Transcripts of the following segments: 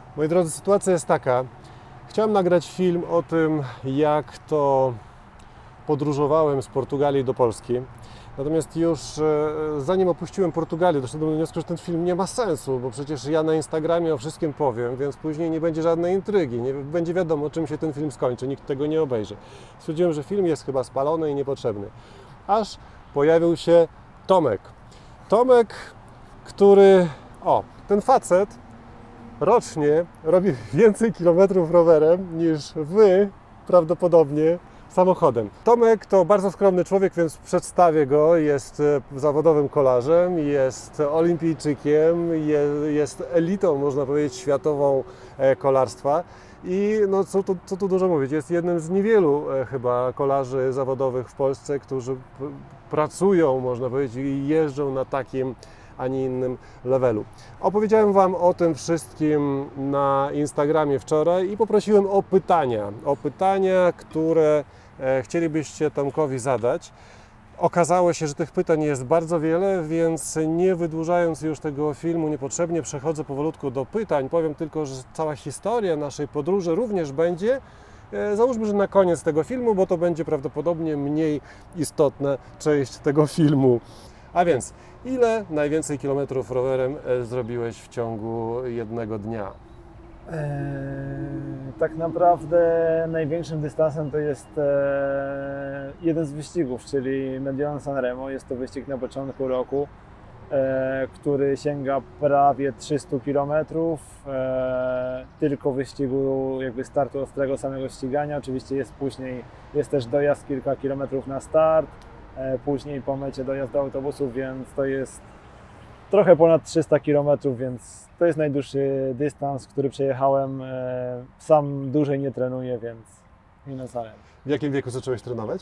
Moi drodzy, sytuacja jest taka. Chciałem nagrać film o tym, jak to podróżowałem z Portugalii do Polski. Natomiast już zanim opuściłem Portugalię, doszedłem do wniosku, że ten film nie ma sensu, bo przecież ja na Instagramie o wszystkim powiem, więc później nie będzie żadnej intrygi, nie będzie wiadomo, czym się ten film skończy, nikt tego nie obejrzy. Stwierdziłem, że film jest chyba spalony i niepotrzebny. Aż pojawił się Tomek. Tomek, który... ten facet rocznie robi więcej kilometrów rowerem niż wy prawdopodobnie samochodem. Tomek to bardzo skromny człowiek, więc przedstawię go. Jest zawodowym kolarzem, jest olimpijczykiem, jest elitą, można powiedzieć, światową kolarstwa. I no, co tu dużo mówić, jest jednym z niewielu chyba kolarzy zawodowych w Polsce, którzy pracują, można powiedzieć, i jeżdżą na takim, a nie innym levelu. Opowiedziałem Wam o tym wszystkim na Instagramie wczoraj i poprosiłem o pytania, które chcielibyście Tomkowi zadać. Okazało się, że tych pytań jest bardzo wiele, więc nie wydłużając już tego filmu niepotrzebnie, przechodzę powolutku do pytań. Powiem tylko, że cała historia naszej podróży również będzie. Załóżmy, że na koniec tego filmu, bo to będzie prawdopodobnie mniej istotna część tego filmu. A więc, ile najwięcej kilometrów rowerem zrobiłeś w ciągu jednego dnia? Tak naprawdę największym dystansem to jest jeden z wyścigów, czyli Mediano Sanremo. Jest to wyścig na początku roku, który sięga prawie 300 km. Tylko wyścigu, jakby startu ostrego samego ścigania. Oczywiście jest też dojazd kilka kilometrów na start. Później po mecie dojazd do autobusów, więc to jest trochę ponad 300 km, więc to jest najdłuższy dystans, który przejechałem. Sam dłużej nie trenuję, więc minusem. W jakim wieku zacząłeś trenować?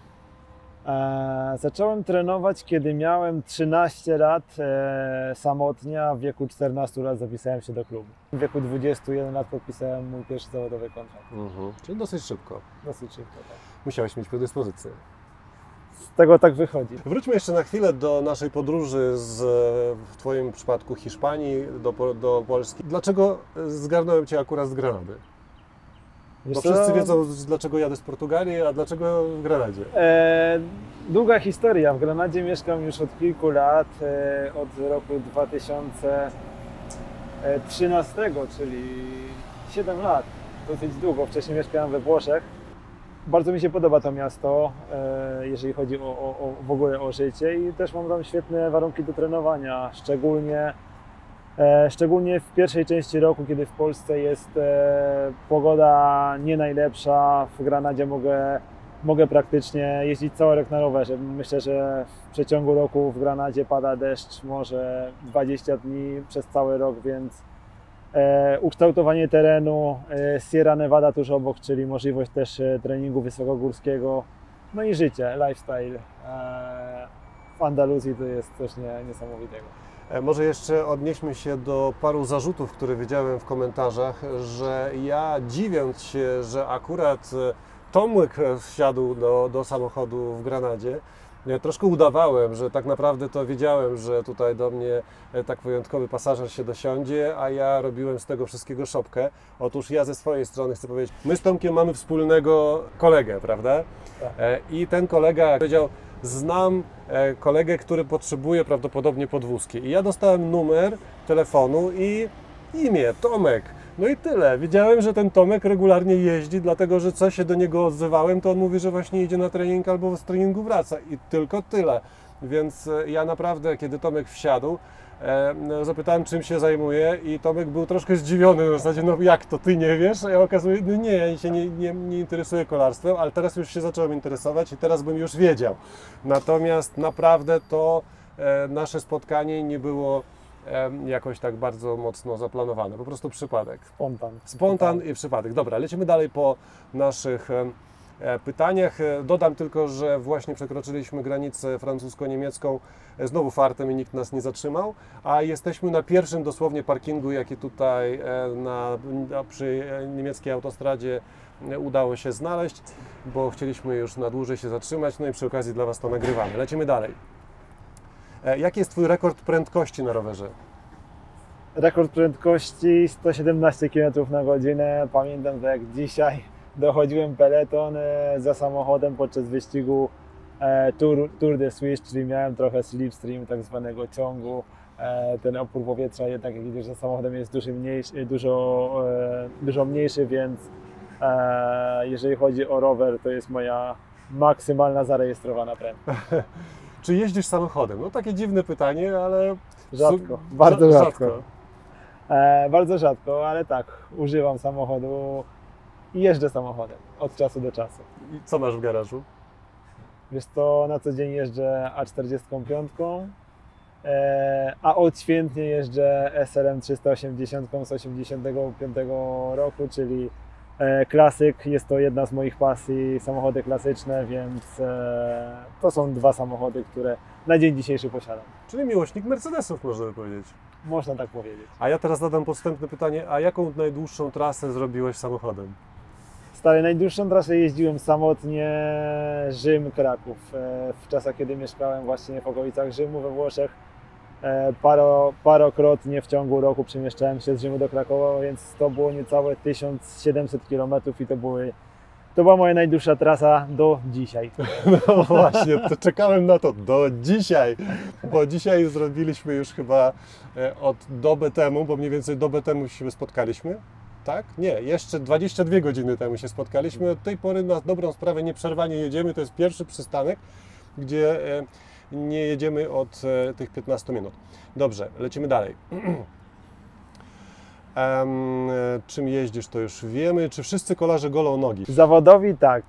Zacząłem trenować, kiedy miałem 13 lat samotnie, a w wieku 14 lat zapisałem się do klubu. W wieku 21 lat podpisałem mój pierwszy zawodowy kontrakt. Czyli dosyć szybko. Dosyć szybko, tak. Musiałeś mieć predyspozycję. Z tego tak wychodzi. Wróćmy jeszcze na chwilę do naszej podróży w Twoim przypadku Hiszpanii do Polski. Dlaczego zgarnąłem Cię akurat z Granady? Bo wszyscy wiedzą, dlaczego jadę z Portugalii, a dlaczego w Granadzie. Długa historia. W Granadzie mieszkam już od kilku lat, od roku 2013, czyli 7 lat. Dosyć długo. Wcześniej mieszkałem we Włoszech. Bardzo mi się podoba to miasto, jeżeli chodzi w ogóle o życie, i też mam tam świetne warunki do trenowania, szczególnie w pierwszej części roku, kiedy w Polsce jest pogoda nie najlepsza. W Granadzie mogę praktycznie jeździć cały rok na rowerze. Myślę, że w przeciągu roku w Granadzie pada deszcz może 20 dni przez cały rok, więc ukształtowanie terenu, Sierra Nevada tuż obok, czyli możliwość też treningu wysokogórskiego, no i życie, lifestyle w Andaluzji to jest coś niesamowitego. Może jeszcze odnieśmy się do paru zarzutów, które widziałem w komentarzach, że ja, dziwiąc się, że akurat Tomek wsiadł do samochodu w Granadzie, troszkę udawałem, że tak naprawdę to wiedziałem, że tutaj do mnie tak wyjątkowy pasażer się dosiądzie, a ja robiłem z tego wszystkiego szopkę. Otóż ja ze swojej strony chcę powiedzieć, my z Tomkiem mamy wspólnego kolegę, prawda? Tak. I ten kolega powiedział, znam kolegę, który potrzebuje prawdopodobnie podwózki. I ja dostałem numer telefonu i imię, Tomek. No i tyle. Wiedziałem, że ten Tomek regularnie jeździ, dlatego że co się do niego odzywałem, to on mówi, że właśnie idzie na trening albo z treningu wraca. I tylko tyle. Więc ja naprawdę, kiedy Tomek wsiadł, zapytałem, czym się zajmuje, i Tomek był troszkę zdziwiony, w zasadzie, no jak to, ty nie wiesz? A ja okazuje, no nie, ja się nie interesuję kolarstwem, ale teraz już się zacząłem interesować i teraz bym już wiedział. Natomiast naprawdę to nasze spotkanie nie było jakoś tak bardzo mocno zaplanowane, po prostu przypadek. Spontan i przypadek. Dobra, lecimy dalej po naszych pytaniach. Dodam tylko, że właśnie przekroczyliśmy granicę francusko-niemiecką znowu fartem i nikt nas nie zatrzymał, a jesteśmy na pierwszym dosłownie parkingu, jaki tutaj przy niemieckiej autostradzie udało się znaleźć, bo chcieliśmy już na dłużej się zatrzymać, no i przy okazji dla Was to nagrywamy. Lecimy dalej. Jaki jest Twój rekord prędkości na rowerze? Rekord prędkości 117 km na godzinę. Pamiętam, że jak dzisiaj dochodziłem peleton za samochodem podczas wyścigu Tour de Suisse, czyli miałem trochę slipstream, tak zwanego ciągu. Ten opór powietrza jednak, jak widzisz, za samochodem jest dużo mniejszy, więc jeżeli chodzi o rower, to jest moja maksymalna zarejestrowana prędkość. Czy jeździsz samochodem? No takie dziwne pytanie, ale... Rzadko, bardzo rzadko. Bardzo rzadko, ale tak, używam samochodu i jeżdżę samochodem od czasu do czasu. I co masz w garażu? Wiesz co, na co dzień jeżdżę A45, a odświętnie jeżdżę SRM 380 z 85 roku, czyli klasyk. Jest to jedna z moich pasji, samochody klasyczne, więc to są dwa samochody, które na dzień dzisiejszy posiadam. Czyli miłośnik Mercedesów, można by powiedzieć. Można tak powiedzieć. A ja teraz zadam podstępne pytanie, a jaką najdłuższą trasę zrobiłeś samochodem? Stary, najdłuższą trasę jeździłem samotnie Rzym-Kraków. W czasach, kiedy mieszkałem właśnie w okolicach Rzymu we Włoszech, parokrotnie w ciągu roku przemieszczałem się z Rzymu do Krakowa, więc to było niecałe 1700 km i to była moja najdłuższa trasa do dzisiaj. No właśnie, to czekałem na to do dzisiaj, bo dzisiaj zrobiliśmy już chyba od dobę temu, bo mniej więcej dobę temu się spotkaliśmy. Tak? Nie, jeszcze 22 godziny temu się spotkaliśmy. Od tej pory na dobrą sprawę nieprzerwanie jedziemy. To jest pierwszy przystanek, gdzie nie jedziemy od tych 15 minut. Dobrze, lecimy dalej. Czym jeździsz, to już wiemy. Czy wszyscy kolarze golą nogi? Zawodowi tak.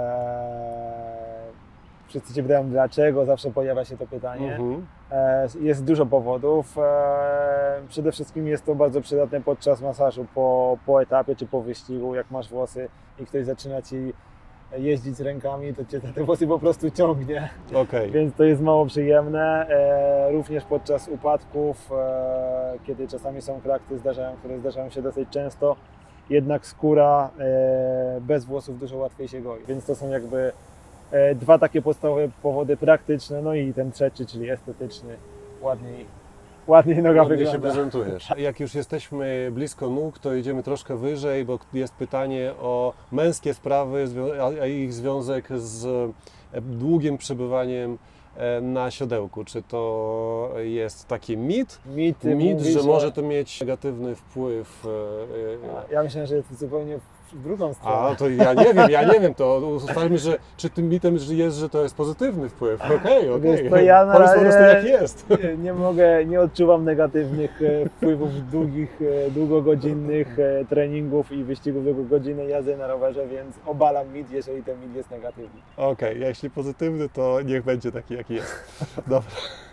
Wszyscy się pytają dlaczego, zawsze pojawia się to pytanie. Jest dużo powodów. Przede wszystkim jest to bardzo przydatne podczas masażu po etapie czy po wyścigu, jak masz włosy i ktoś zaczyna Ci jeździć rękami, to Cię te włosy po prostu ciągnie. Okay. Więc to jest mało przyjemne. Również podczas upadków, kiedy czasami są krakty, które zdarzają się dosyć często, jednak skóra bez włosów dużo łatwiej się goi. Więc to są jakby dwa takie podstawowe powody praktyczne, no i ten trzeci, czyli estetyczny, ładniej noga wygląda. Się prezentujesz. Jak już jesteśmy blisko nóg, to idziemy troszkę wyżej, bo jest pytanie o męskie sprawy, a ich związek z długim przebywaniem na siodełku. Czy to jest taki mit, że może to mieć negatywny wpływ? Ja myślę, że jest zupełnie w drugą stronę. A, to ja nie wiem, to ustalmy, że czy tym mitem jest, że to jest pozytywny wpływ. Okej. To ja na razie po prostu jak jest. Nie odczuwam negatywnych wpływów długogodzinnych treningów i wyścigów długogodzinnej jazdy na rowerze, więc obalam mit, jeżeli ten mit jest negatywny. Okej, jeśli pozytywny, to niech będzie taki, jaki jest. Dobra,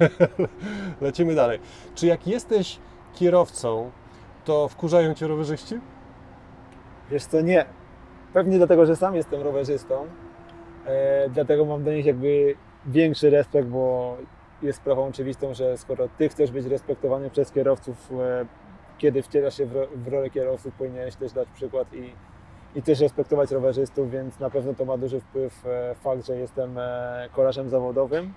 lecimy dalej. Czy jak jesteś kierowcą, to wkurzają Cię rowerzyści? Wiesz co, nie. Pewnie dlatego, że sam jestem rowerzystą, dlatego mam do nich jakby większy respekt, bo jest sprawą oczywistą, że skoro Ty chcesz być respektowany przez kierowców, kiedy wcielasz się w rolę kierowców, powinieneś też dać przykład i też respektować rowerzystów, więc na pewno to ma duży wpływ fakt, że jestem kolarzem zawodowym,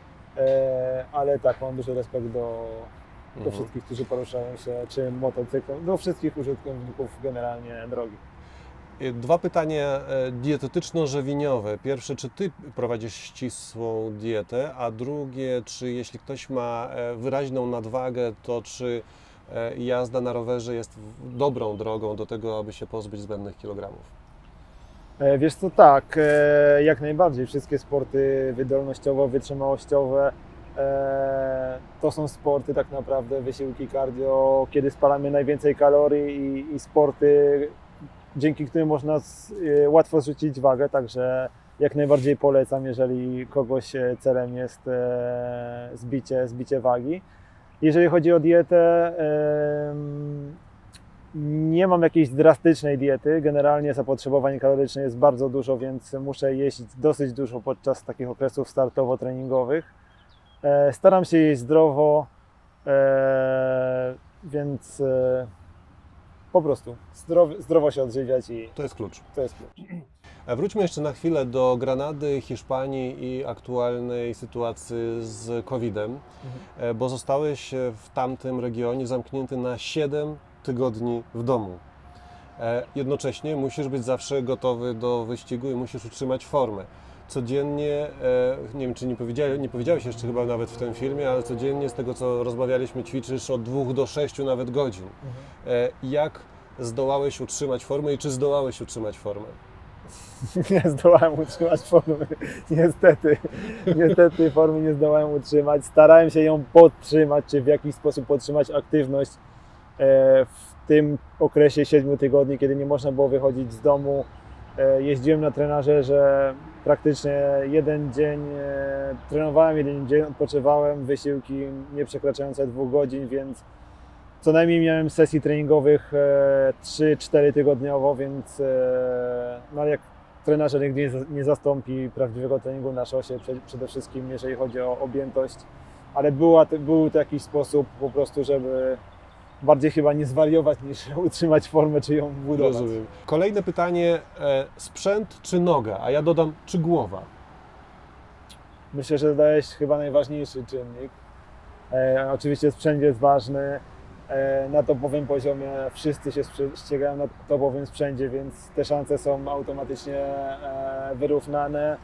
ale tak, mam duży respekt do wszystkich, którzy poruszają się czy motocyklem, do wszystkich użytkowników generalnie drogi. Dwa pytania dietetyczno-żywieniowe. Pierwsze, czy Ty prowadzisz ścisłą dietę, a drugie, czy jeśli ktoś ma wyraźną nadwagę, to czy jazda na rowerze jest dobrą drogą do tego, aby się pozbyć zbędnych kilogramów? Wiesz co, tak, jak najbardziej. Wszystkie sporty wydolnościowo-wytrzymałościowe to są sporty tak naprawdę, wysiłki cardio, kiedy spalamy najwięcej kalorii i sporty, dzięki którym można łatwo zrzucić wagę, także jak najbardziej polecam, jeżeli kogoś celem jest zbicie wagi. Jeżeli chodzi o dietę, nie mam jakiejś drastycznej diety. Generalnie zapotrzebowanie kaloryczne jest bardzo dużo, więc muszę jeść dosyć dużo podczas takich okresów startowo-treningowych. Staram się jeść zdrowo, więc po prostu zdrowo się odżywiać i to jest klucz. To jest klucz. Wróćmy jeszcze na chwilę do Granady, Hiszpanii i aktualnej sytuacji z COVID-em, bo zostałeś w tamtym regionie zamknięty na 7 tygodni w domu. Jednocześnie musisz być zawsze gotowy do wyścigu i musisz utrzymać formę. Codziennie, nie wiem czy nie powiedziałeś jeszcze chyba nawet w tym filmie, ale codziennie z tego co rozmawialiśmy ćwiczysz od 2 do 6 nawet godzin. Jak zdołałeś utrzymać formę i czy zdołałeś utrzymać formę? Nie zdołałem utrzymać formy, niestety. Niestety formy nie zdołałem utrzymać. Starałem się ją podtrzymać, czy w jakiś sposób podtrzymać aktywność w tym okresie 7 tygodni, kiedy nie można było wychodzić z domu. Jeździłem na trenażerze, praktycznie jeden dzień trenowałem, jeden dzień odpoczywałem, wysiłki nie przekraczające 2 godzin, więc co najmniej miałem sesji treningowych 3-4 tygodniowo, więc no jak trenażer nigdy nie zastąpi prawdziwego treningu na szosie, przede wszystkim jeżeli chodzi o objętość, ale był to jakiś sposób po prostu, żeby bardziej chyba nie zwariować niż utrzymać formę, czy ją budować. Rozumiem. Kolejne pytanie, sprzęt czy noga, a ja dodam, czy głowa? Myślę, że dodałeś chyba najważniejszy czynnik. Oczywiście sprzęt jest ważny. Na topowym poziomie wszyscy się ścigają na topowym sprzęcie, więc te szanse są automatycznie wyrównane.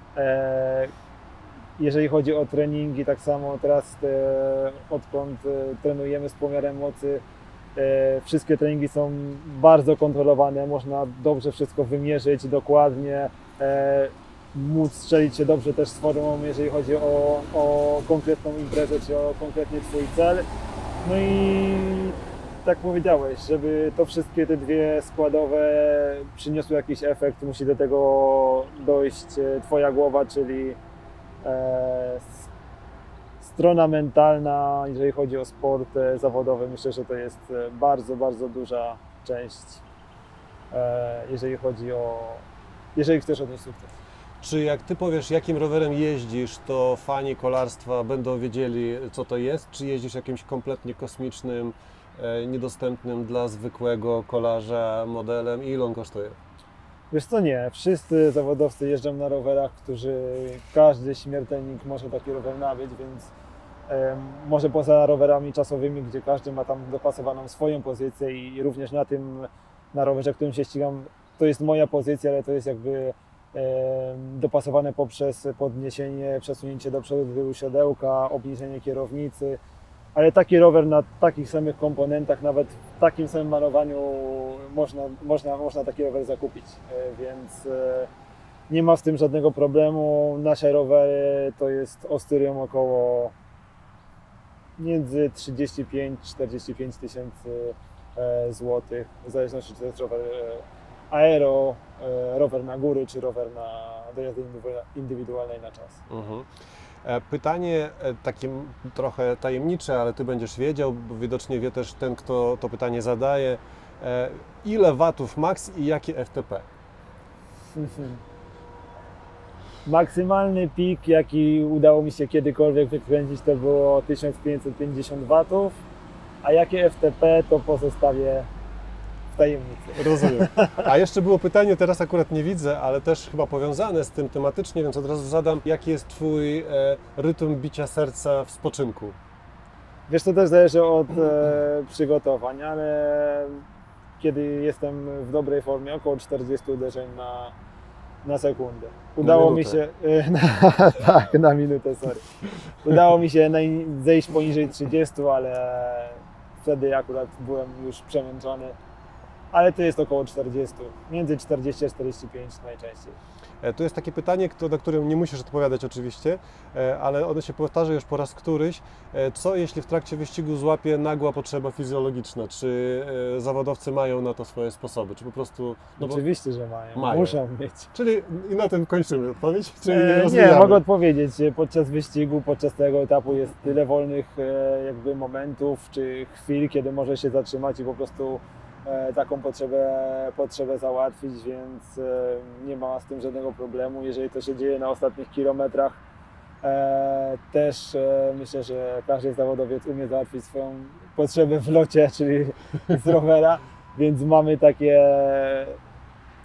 Jeżeli chodzi o treningi, tak samo teraz odkąd trenujemy z pomiarem mocy, wszystkie treningi są bardzo kontrolowane, można dobrze wszystko wymierzyć dokładnie, móc strzelić się dobrze też z formą, jeżeli chodzi o konkretną imprezę czy o konkretnie Twój cel. No i tak powiedziałeś, żeby to wszystkie te dwie składowe przyniosły jakiś efekt, musi do tego dojść Twoja głowa, czyli strona mentalna, jeżeli chodzi o sport zawodowy. Myślę, że to jest bardzo, bardzo duża część, jeżeli chcesz odnieść sukces. Czy jak Ty powiesz, jakim rowerem jeździsz, to fani kolarstwa będą wiedzieli, co to jest? Czy jeździsz jakimś kompletnie kosmicznym, niedostępnym dla zwykłego kolarza modelem i ile on kosztuje? Wiesz co, nie. Wszyscy zawodowcy jeżdżą na rowerach, każdy śmiertelnik może taki rower nabyć, więc może poza rowerami czasowymi, gdzie każdy ma tam dopasowaną swoją pozycję i również na rowerze, którym się ścigam, to jest moja pozycja, ale to jest jakby dopasowane poprzez podniesienie, przesunięcie do przodu tyłu siodełka, obniżenie kierownicy, ale taki rower na takich samych komponentach, nawet w takim samym malowaniu można taki rower zakupić, więc nie ma z tym żadnego problemu. Nasze rowery to jest oscylują około między 35-45 tysięcy złotych, w zależności czy to jest rower aero, rower na góry, czy rower do jazdy indywidualnej na czas. Pytanie takie trochę tajemnicze, ale Ty będziesz wiedział, bo widocznie wie też ten, kto to pytanie zadaje. Ile watów max i jakie FTP? Maksymalny pik, jaki udało mi się kiedykolwiek wykręcić, to było 1550 watów, a jakie FTP to pozostawię w tajemnicy. Rozumiem. A jeszcze było pytanie, teraz akurat nie widzę, ale też chyba powiązane z tym tematycznie, więc od razu zadam, jaki jest Twój rytm bicia serca w spoczynku? Wiesz, to też zależy od przygotowań, ale kiedy jestem w dobrej formie, około 40 uderzeń na sekundę. Udało mi się, tak, na minutę, sorry. Udało mi się zejść poniżej 30, ale wtedy akurat byłem już przemęczony. Ale to jest około 40, między 40 a 45 najczęściej. To jest takie pytanie, na które nie musisz odpowiadać oczywiście, ale ono się powtarza już po raz któryś. Co jeśli w trakcie wyścigu złapie nagła potrzeba fizjologiczna? Czy zawodowcy mają na to swoje sposoby? Czy po prostu... Oczywiście, że mają. Muszą mieć. Czyli i na tym kończymy odpowiedź? Nie, mogę odpowiedzieć. Podczas wyścigu, podczas tego etapu jest tyle wolnych jakby momentów czy chwil, kiedy może się zatrzymać i po prostu taką potrzebę załatwić, więc nie ma z tym żadnego problemu. Jeżeli to się dzieje na ostatnich kilometrach, też myślę, że każdy zawodowiec umie załatwić swoją potrzebę w locie, czyli z rowera, więc mamy takie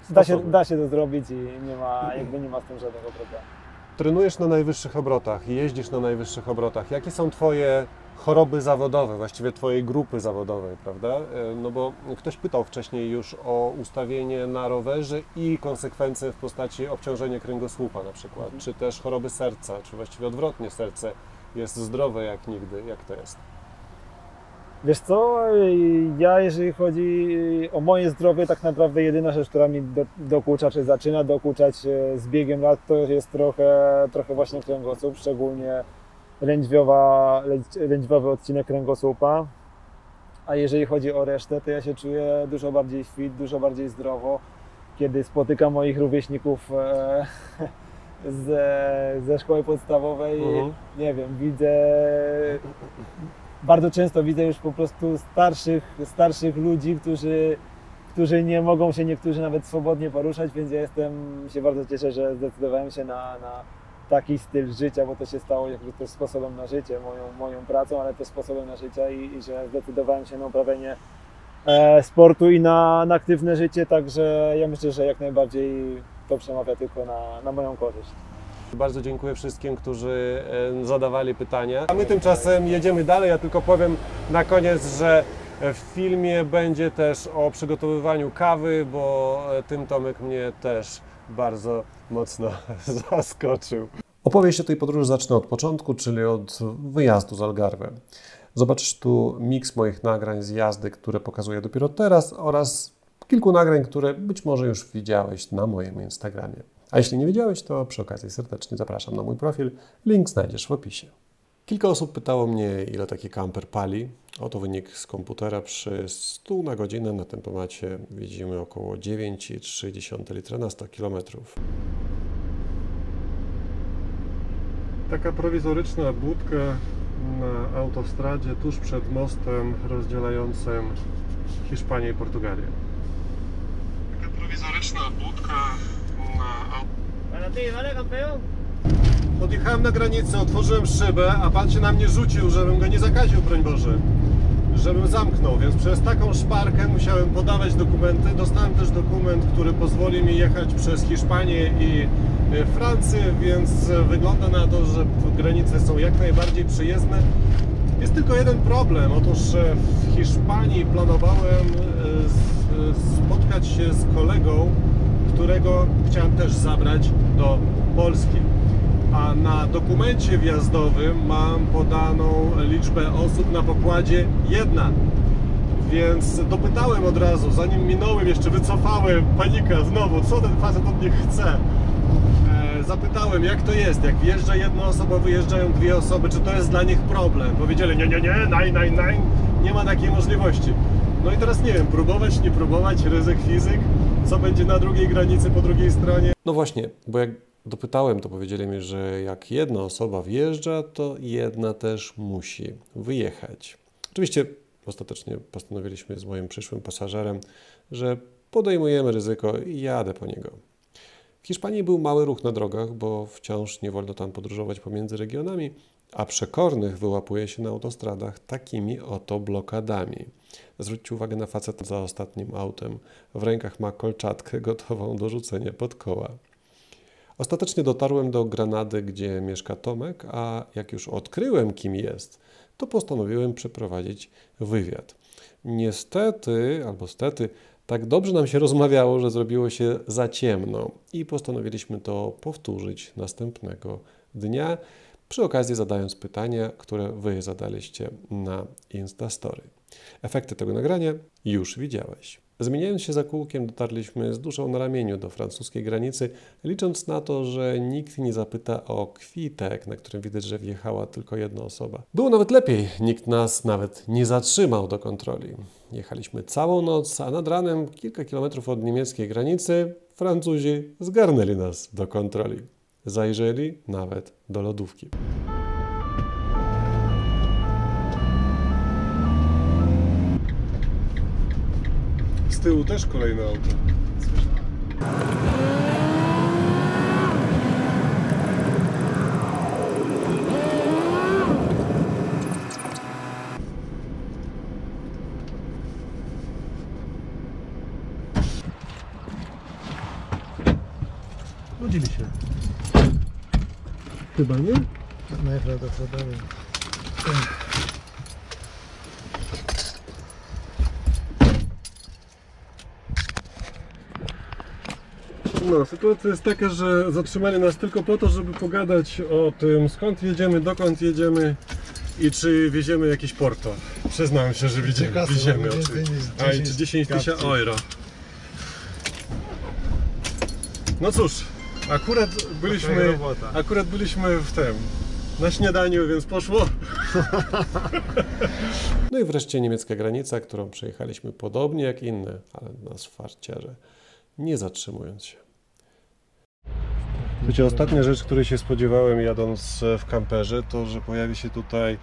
Da się to zrobić i nie ma z tym żadnego problemu. Trenujesz na najwyższych obrotach, jeździsz na najwyższych obrotach. Jakie są Twoje choroby zawodowe, właściwie Twojej grupy zawodowej, prawda? No bo ktoś pytał wcześniej już o ustawienie na rowerze i konsekwencje w postaci obciążenia kręgosłupa na przykład, czy też choroby serca, czy właściwie odwrotnie serce jest zdrowe jak nigdy. Jak to jest? Wiesz co, ja jeżeli chodzi o moje zdrowie, tak naprawdę jedyna rzecz, która mi dokucza, czy zaczyna dokuczać z biegiem lat, to jest trochę właśnie kręgosłup, szczególnie lędźwiowy odcinek kręgosłupa. A jeżeli chodzi o resztę, to ja się czuję dużo bardziej fit, dużo bardziej zdrowo, kiedy spotykam moich rówieśników ze szkoły podstawowej. Nie wiem, bardzo często widzę już po prostu starszych ludzi, którzy nie mogą się niektórzy nawet swobodnie poruszać, więc ja się bardzo cieszę, że zdecydowałem się na taki styl życia, bo to się stało też sposobem na życie, moją pracą, ale też sposobem na życie i że zdecydowałem się na uprawianie sportu i na aktywne życie, także ja myślę, że jak najbardziej to przemawia tylko na moją korzyść. Bardzo dziękuję wszystkim, którzy zadawali pytania. A my tymczasem jedziemy dalej. Ja tylko powiem na koniec, że w filmie będzie też o przygotowywaniu kawy, bo tym Tomek mnie też bardzo mocno zaskoczył. Opowieść o tej podróży zacznę od początku, czyli od wyjazdu z Algarve. Zobaczysz tu miks moich nagrań z jazdy, które pokazuję dopiero teraz, oraz kilku nagrań, które być może już widziałeś na moim Instagramie. A jeśli nie wiedziałeś, to przy okazji serdecznie zapraszam na mój profil. Link znajdziesz w opisie. Kilka osób pytało mnie, ile taki kamper pali. Oto wynik z komputera. Przy 100 na godzinę na tempomacie widzimy około 9,3 litra na 100 km. Taka prowizoryczna budka na autostradzie tuż przed mostem rozdzielającym Hiszpanię i Portugalię. Taka prowizoryczna budka na autostradzie. Podjechałem na granicę, otworzyłem szybę, a pan się na mnie rzucił, żebym go nie zakaził, broń Boże. Żebym zamknął, więc przez taką szparkę musiałem podawać dokumenty. Dostałem też dokument, który pozwoli mi jechać przez Hiszpanię i Francję, więc wygląda na to, że granice są jak najbardziej przyjezdne. Jest tylko jeden problem. Otóż w Hiszpanii planowałem spotkać się z kolegą, którego chciałem też zabrać do Polski. A na dokumencie wjazdowym mam podaną liczbę osób na pokładzie 1. Więc dopytałem od razu, zanim minąłem, jeszcze wycofałem, panika znowu, co ten facet od nich chce. Zapytałem, jak to jest, jak wjeżdża jedna osoba, wyjeżdżają 2 osoby, czy to jest dla nich problem. Powiedzieli, nie, nie ma takiej możliwości. No i teraz nie wiem, próbować, nie próbować, ryzyk fizyk, co będzie na drugiej granicy, po drugiej stronie. No właśnie, bo jak dopytałem, to powiedzieli mi, że jak jedna osoba wjeżdża, to jedna też musi wyjechać. Oczywiście ostatecznie postanowiliśmy z moim przyszłym pasażerem, że podejmujemy ryzyko i jadę po niego. W Hiszpanii był mały ruch na drogach, bo wciąż nie wolno tam podróżować pomiędzy regionami, a przekornych wyłapuje się na autostradach takimi oto blokadami. Zwróćcie uwagę na faceta za ostatnim autem. W rękach ma kolczatkę gotową do rzucenia pod koła. Ostatecznie dotarłem do Granady, gdzie mieszka Tomek, a jak już odkryłem, kim jest, to postanowiłem przeprowadzić wywiad. Niestety, albo stety, tak dobrze nam się rozmawiało, że zrobiło się za ciemno i postanowiliśmy to powtórzyć następnego dnia, przy okazji zadając pytania, które Wy zadaliście na Instastory. Efekty tego nagrania już widziałeś. Zmieniając się za kółkiem, dotarliśmy z duszą na ramieniu do francuskiej granicy, licząc na to, że nikt nie zapyta o kwitek, na którym widać, że wjechała tylko jedna osoba. Było nawet lepiej, nikt nas nawet nie zatrzymał do kontroli. Jechaliśmy całą noc, a nad ranem, kilka kilometrów od niemieckiej granicy, Francuzi zgarnęli nas do kontroli. Zajrzeli nawet do lodówki. Z tyłu też kolejne auto. Podzieli się. Chyba nie? Najprawdopodobniej. No, sytuacja jest taka, że zatrzymali nas tylko po to, żeby pogadać o tym, skąd jedziemy, dokąd jedziemy i czy wieziemy jakieś porto. Przyznałem się, że wieziemy oczywiście. A i czy 10 tysięcy euro. No cóż, akurat byliśmy w tym, na śniadaniu, więc poszło. No i wreszcie niemiecka granica, którą przejechaliśmy podobnie jak inne, ale nas farciarze, nie zatrzymując się. Słuchajcie, ostatnia rzecz, której się spodziewałem jadąc w kamperze, to że pojawi się tutaj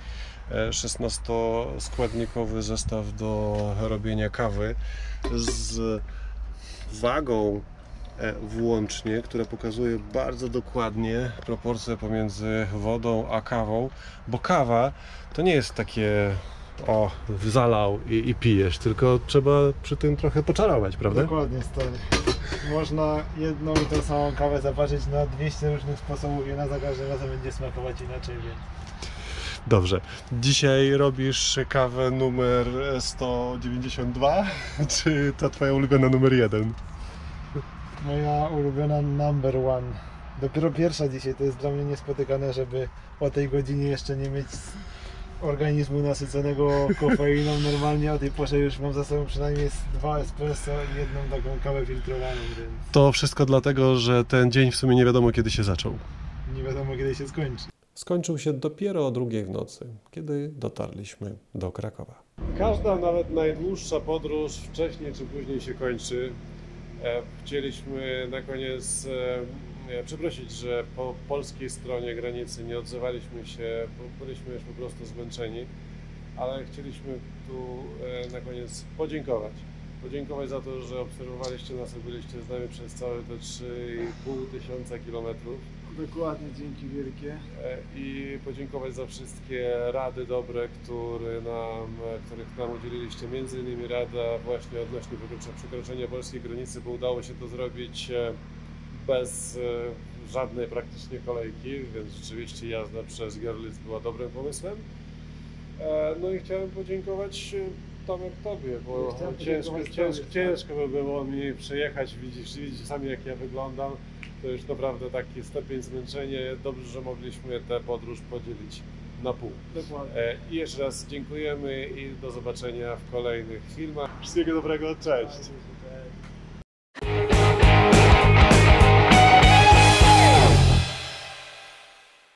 16-składnikowy zestaw do robienia kawy z wagą włącznie, która pokazuje bardzo dokładnie proporcje pomiędzy wodą a kawą, bo kawa to nie jest takie zalał i pijesz, tylko trzeba przy tym trochę poczarować, prawda? Dokładnie, stary. Można jedną i tą samą kawę zaparzyć na 200 różnych sposobów i ona za każdym razem będzie smakować inaczej, więc... Dobrze. Dzisiaj robisz kawę numer 192, czy to twoja ulubiona numer 1? Moja ulubiona number one. Dopiero pierwsza dzisiaj, to jest dla mnie niespotykane, żeby o tej godzinie jeszcze nie mieć organizmu nasyconego kofeiną. Normalnie o tej porze już mam za sobą przynajmniej 2 espresso i jedną taką kawę filtrowaną, więc To wszystko dlatego, że ten dzień w sumie nie wiadomo kiedy się zaczął. nie wiadomo kiedy się skończy. Skończył się dopiero o 2 w nocy, kiedy dotarliśmy do Krakowa. Każda, nawet najdłuższa podróż wcześniej czy później się kończy. Chcieliśmy na koniec przeprosić, że po polskiej stronie granicy nie odzywaliśmy się, bo byliśmy już po prostu zmęczeni, ale chcieliśmy tu na koniec podziękować. Podziękować za to, że obserwowaliście nas i byliście z nami przez całe te 3,5 tysiąca kilometrów. Dokładnie, dzięki wielkie. I podziękować za wszystkie rady dobre, których nam udzieliliście. Między innymi rada właśnie odnośnie przekroczenia polskiej granicy, bo udało się to zrobić bez żadnej praktycznie kolejki, więc rzeczywiście jazda przez Görlitz była dobrym pomysłem. No i chciałem podziękować Tomek tobie, bo ciężko by było mi przejechać, widzisz sami jak ja wyglądam. To już naprawdę taki stopień zmęczenia. Dobrze, że mogliśmy tę podróż podzielić na pół. Dokładnie. I jeszcze raz dziękujemy i do zobaczenia w kolejnych filmach. Wszystkiego dobrego, cześć!